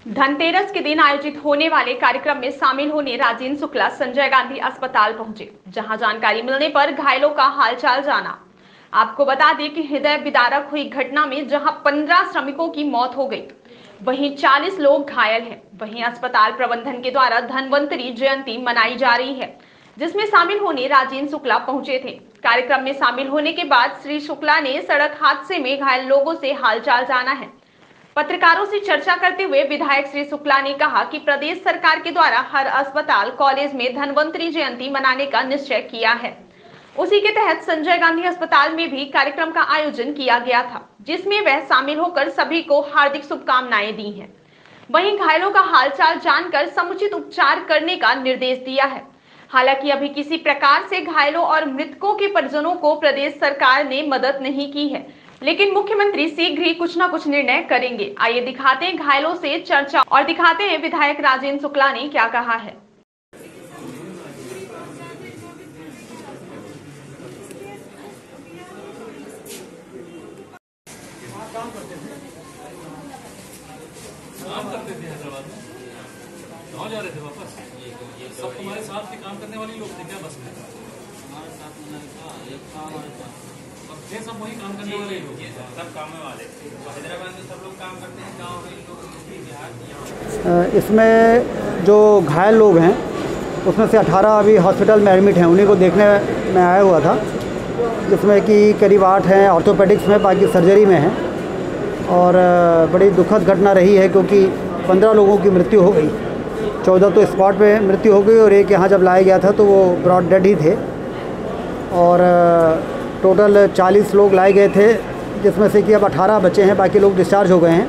धनतेरस के दिन आयोजित होने वाले कार्यक्रम में शामिल होने राजेंद्र शुक्ला संजय गांधी अस्पताल पहुंचे, जहां जानकारी मिलने पर घायलों का हालचाल जाना। आपको बता दें कि हृदय विदारक हुई घटना में जहां 15 श्रमिकों की मौत हो गई, वहीं 40 लोग घायल हैं। वहीं अस्पताल प्रबंधन के द्वारा धन्वंतरी जयंती मनाई जा रही है, जिसमें शामिल होने राजेंद्र शुक्ला पहुंचे थे। कार्यक्रम में शामिल होने के बाद श्री शुक्ला ने सड़क हादसे में घायल लोगों से हालचाल जाना है। पत्रकारों से चर्चा करते हुए विधायक श्री शुक्ला ने कहा कि प्रदेश सरकार के द्वारा हर अस्पताल कॉलेज में धन्वंतरी जयंती मनाने का निश्चय किया है। उसी के तहत संजय गांधी अस्पताल में भी कार्यक्रम का आयोजन किया गया था, जिसमें वह शामिल होकर सभी को हार्दिक शुभकामनाएं दी हैं। वहीं घायलों का हालचाल जानकर समुचित उपचार करने का निर्देश दिया है। हालांकि अभी किसी प्रकार से घायलों और मृतकों के परिजनों को प्रदेश सरकार ने मदद नहीं की है, लेकिन मुख्यमंत्री शीघ्र ही कुछ न कुछ निर्णय करेंगे। आइए दिखाते हैं घायलों से चर्चा और दिखाते हैं विधायक राजेंद्र शुक्ला ने क्या कहा है। काम करते थे हैदराबाद में, गाँव जा रहे थे वापस। सब तुम्हारे साथ के काम करने वाले लोग थे क्या बस में? हमारे साथ अब थे सब वही काम करने वाले लोग, सब काम वाले। हैदराबाद में सब लोग काम करते हैं, गाँव में लोग। इसमें जो घायल लोग हैं उसमें से 18 अभी हॉस्पिटल में एडमिट हैं, उन्हीं को देखने में आया हुआ था, जिसमें कि करीब 8 हैं ऑर्थोपेडिक्स में, बाकी सर्जरी में हैं। और बड़ी दुखद घटना रही है क्योंकि 15 लोगों की मृत्यु हो गई, 14 तो स्पॉट पे मृत्यु हो गई और एक यहाँ जब लाया गया था तो वो ब्रॉड डेड ही थे। और टोटल 40 लोग लाए गए थे, जिसमें से कि अब 18 बचे हैं, बाकी लोग डिस्चार्ज हो गए हैं।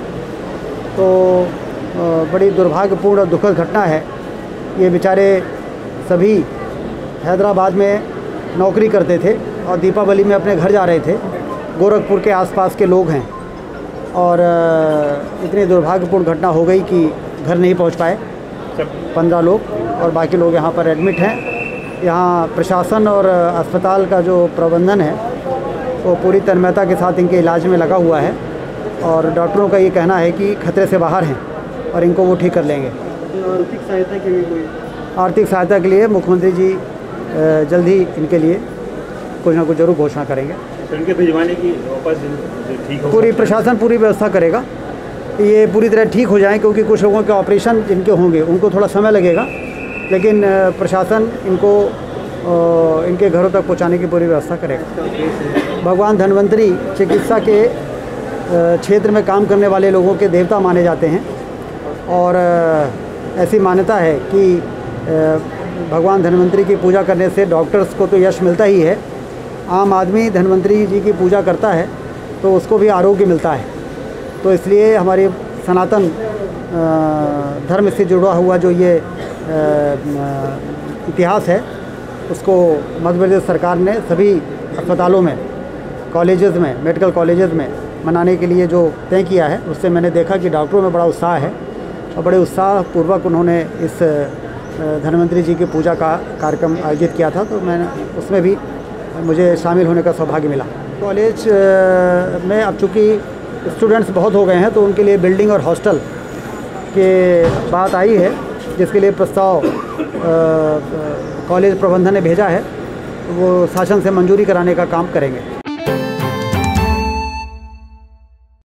तो बड़ी दुर्भाग्यपूर्ण और दुखद घटना है। ये बेचारे सभी हैदराबाद में नौकरी करते थे और दीपावली में अपने घर जा रहे थे। गोरखपुर के आसपास के लोग हैं और इतनी दुर्भाग्यपूर्ण घटना हो गई कि घर नहीं पहुंच पाए 15 लोग, और बाकी लोग यहाँ पर एडमिट हैं। यहाँ प्रशासन और अस्पताल का जो प्रबंधन है वो पूरी तन्मयता के साथ इनके इलाज में लगा हुआ है और डॉक्टरों का ये कहना है कि खतरे से बाहर हैं और इनको वो ठीक कर लेंगे। आर्थिक सहायता के लिए आर्थिक सहायता के लिए मुख्यमंत्री जी जल्द ही इनके लिए कुछ ना कुछ जरूर घोषणा करेंगे। इनके भिजवाने की वापस ठीक हो, पूरी प्रशासन पूरी व्यवस्था करेगा ये पूरी तरह ठीक हो जाए, क्योंकि कुछ लोगों के ऑपरेशन जिनके होंगे उनको थोड़ा समय लगेगा, लेकिन प्रशासन इनको इनके घरों तक पहुंचाने की पूरी व्यवस्था करेगा। भगवान धन्वंतरी चिकित्सा के क्षेत्र में काम करने वाले लोगों के देवता माने जाते हैं और ऐसी मान्यता है कि भगवान धन्वंतरी की पूजा करने से डॉक्टर्स को तो यश मिलता ही है, आम आदमी धन्वंतरी जी की पूजा करता है तो उसको भी आरोग्य मिलता है। तो इसलिए हमारे सनातन धर्म से जुड़ा हुआ जो ये इतिहास है उसको मध्य प्रदेश सरकार ने सभी अस्पतालों में, कॉलेजेस में, मेडिकल कॉलेजेस में मनाने के लिए जो तय किया है, उससे मैंने देखा कि डॉक्टरों में बड़ा उत्साह है और बड़े उत्साहपूर्वक उन्होंने इस धन्वंतरी जी की पूजा का कार्यक्रम आयोजित किया था। तो मैंने उसमें भी मुझे शामिल होने का सौभाग्य मिला। कॉलेज में अब चूँकि स्टूडेंट्स बहुत हो गए हैं तो उनके लिए बिल्डिंग और हॉस्टल के बात आई है, जिसके लिए प्रस्ताव कॉलेज प्रबंधन ने भेजा है, वो शासन से मंजूरी कराने का काम करेंगे।